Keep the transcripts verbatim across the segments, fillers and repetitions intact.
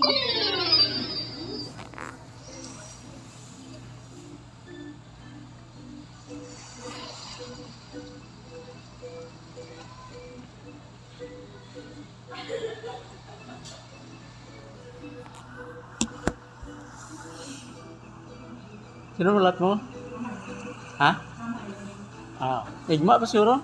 Sino ulat mo? Ha? Ah, igma pa siguro?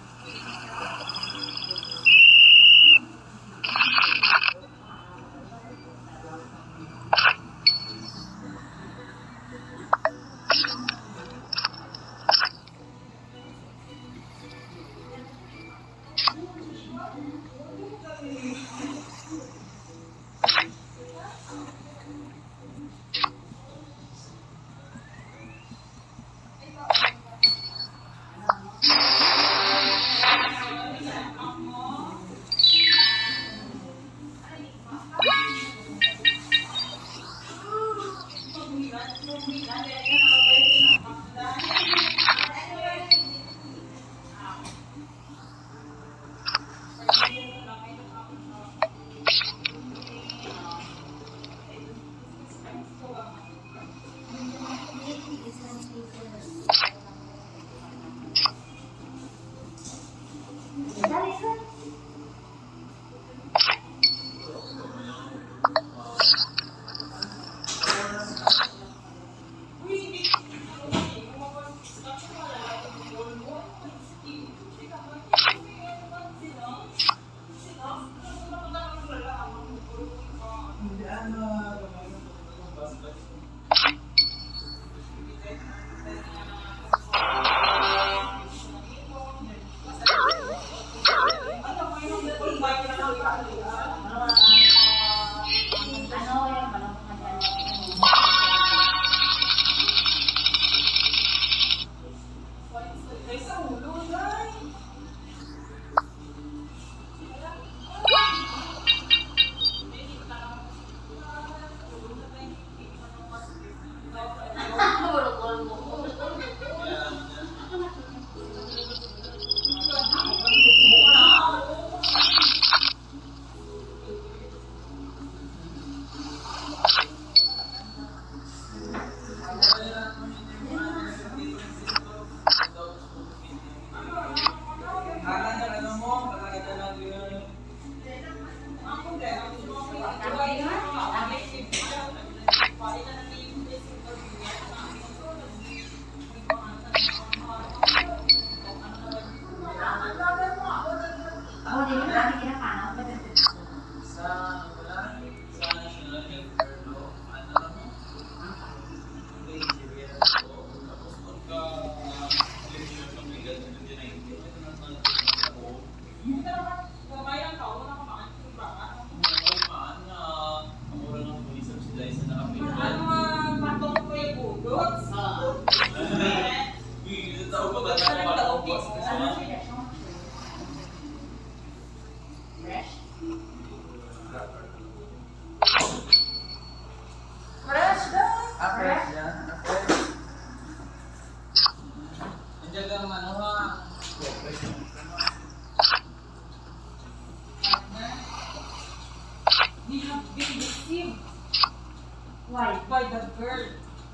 Why? By the girl.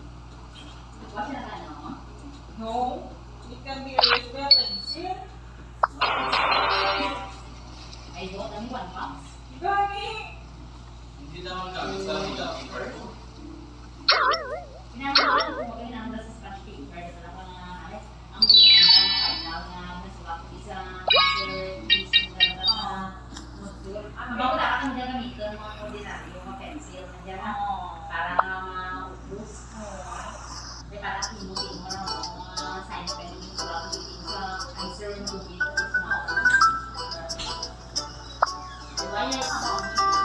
What's that ano? No. It can be erased by a pencil. Ay, buat kami one box. Gani! Hindi naman kami sa Hitachi Park. Pinamahal ko mo kayo na sa scratch paper. Ito lang ang halit. Ang mga kailaw na nasuwa ko isa answer, please, mga ganda sa module. Bago na akong gagamitin mga ordinaryo, mga pencil. Nandiyan na. Para ma-ubus. May para timo-timo na mga sign pen yung suwa ko dito sa answer mo dito sa mga diba yan ako?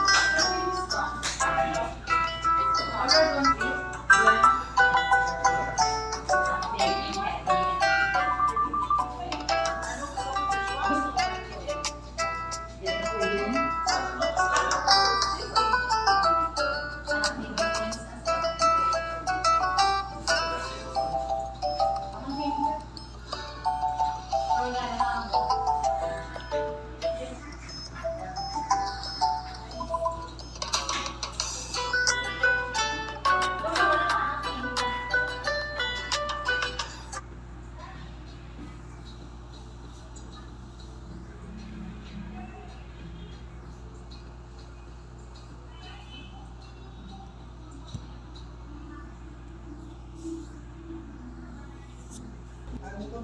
Order one please. Yan ako yun.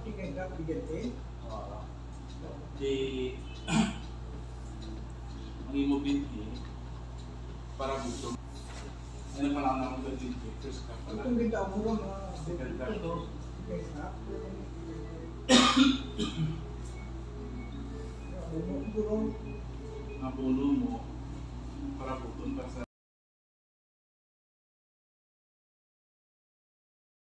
tingin ka, bigyan Oo. Di, ang imo binhi, para gusto. Ano pa lang naman ka din, first ka pala. Itong ganda mo lang, mga Second ka to. bigyan ka. Bumo, bumo. Ang puno mo, para pupunta sa